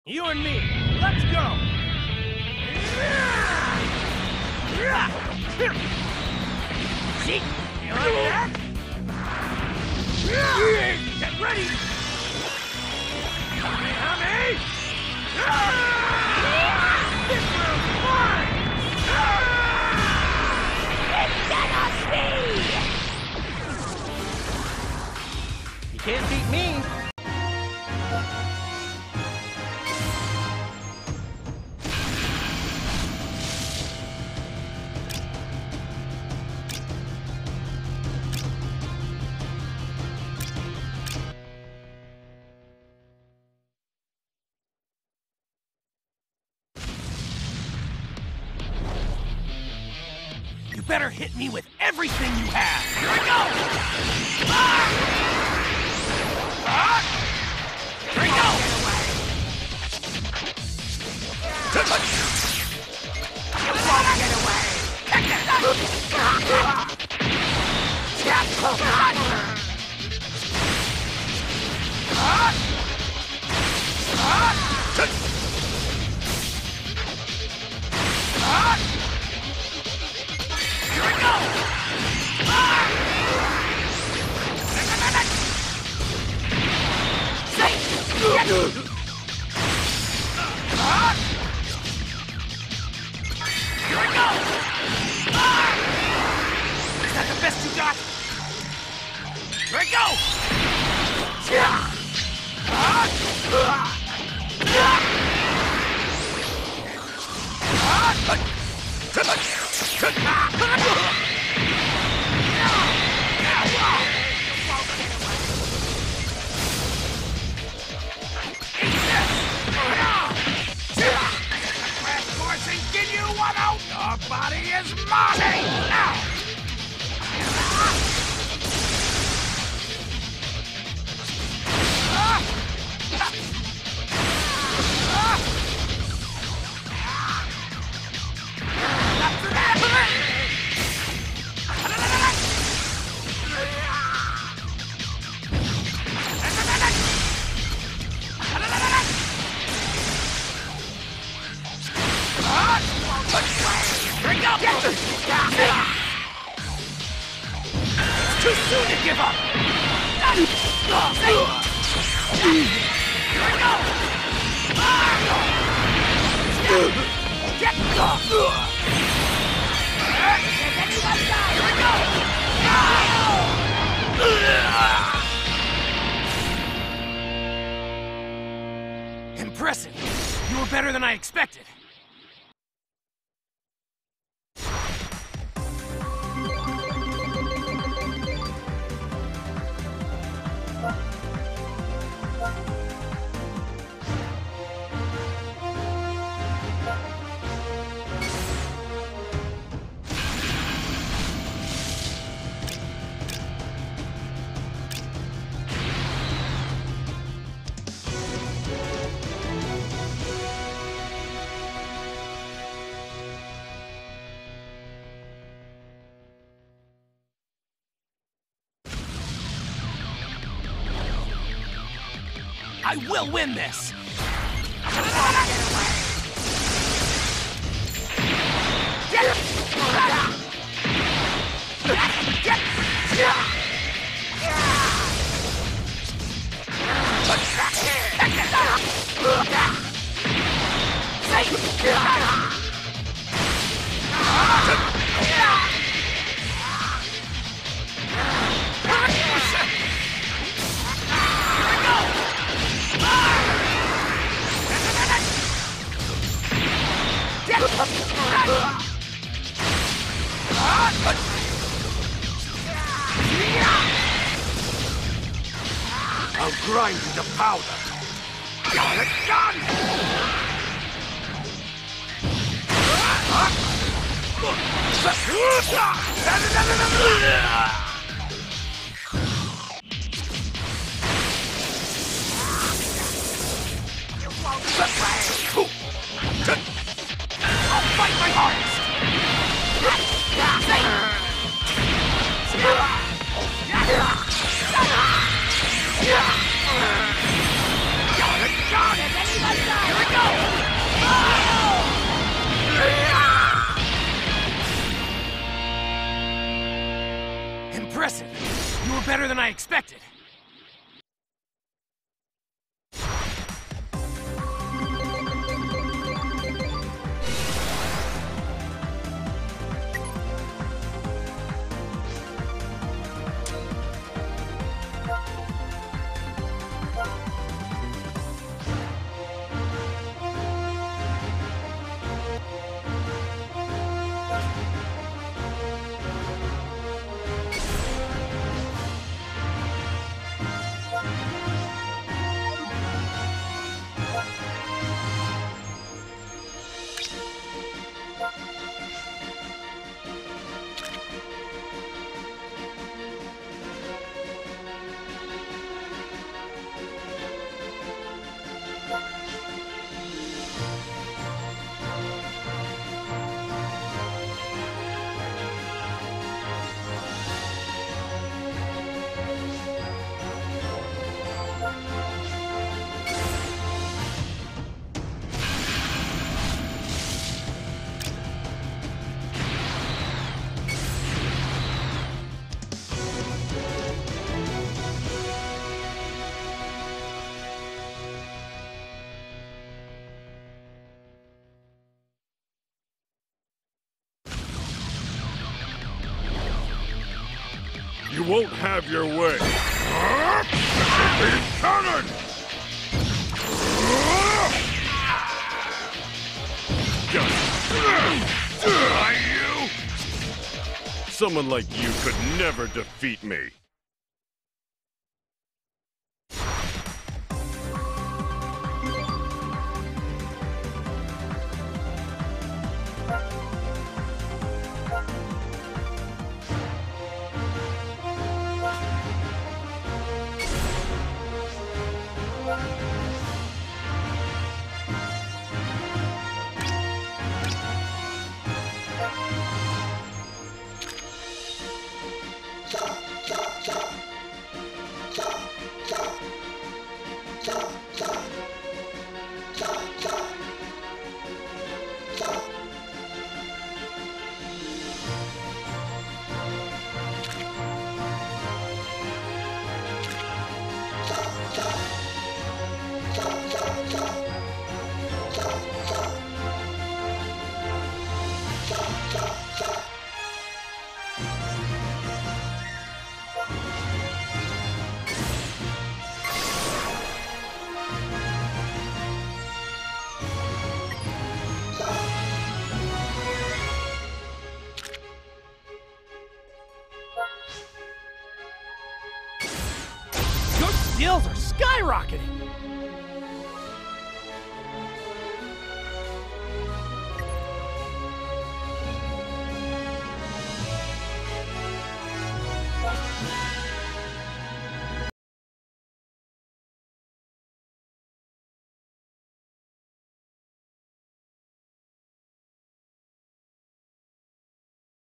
You and me, let's go! See? You like that? Get ready! Kamehameha! This round's mine! It cannot be! You can't beat me! You better hit me with everything you have! Here I go! Here I go! Get away! Here I go! Is that the best you got? Here I go! Your body is mine now! It's too soon to give up! Here I go! Get off! Here I go! Impressive! You were better than I expected. I will win this! I'll grind you to powder. Got it done! I'll fight my hardest! Got it! Impressive. You were better than I expected. You won't have your way. Cannon! You! Someone like you could never defeat me. Your skills are skyrocketing!